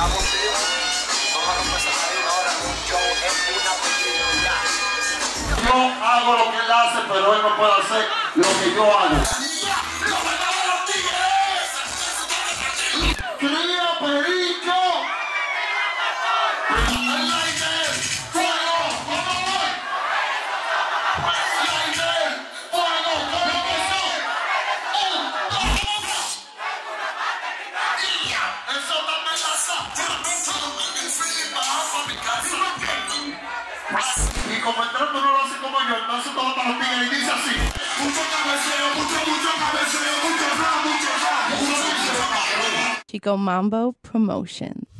Estamos vivos. Vamos a romper esa cadena ahora en un show, es una película. Yo hago lo que él hace, pero él no puede hacer lo que yo hago. ¡Los verdaderos tigres! ¡Cría perico! ¡El aire! ¡Fuego! ¡Vamos! ¡El aire! ¡Fuego! ¡Fuego! ¡Eso está amenaza! El feeling baja para mi casa. Y como el trato no lo hace como yo, entonces todo para los tigres y dice así. Mucho cabeceo, mucho cabeceo, mucho rap, mucho rap. Chico Mambo Promotions.